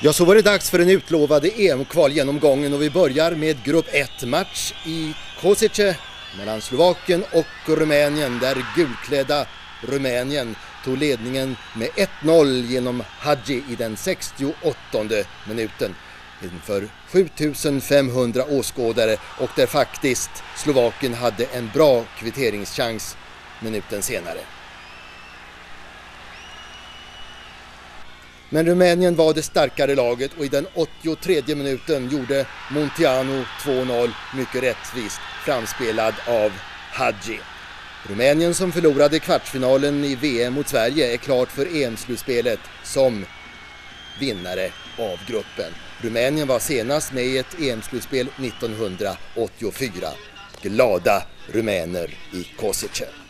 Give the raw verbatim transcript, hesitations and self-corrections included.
Ja, så var det dags för den utlovade E M-kvalgenomgången och vi börjar med grupp ett-match i Košice mellan Slovakien och Rumänien, där gulklädda Rumänien tog ledningen med ett noll genom Hadji i den sextioåttonde minuten inför sju tusen femhundra åskådare, och där faktiskt Slovakien hade en bra kvitteringschans minuten senare. Men Rumänien var det starkare laget och i den åttiotredje minuten gjorde Munteanu två noll, mycket rättvist framspelad av Hadji. Rumänien, som förlorade kvartsfinalen i V M mot Sverige, är klart för E M-slutspelet som vinnare av gruppen. Rumänien var senast med i ett E M-slutspel nittonhundraåttiofyra. Glada rumäner i Košice.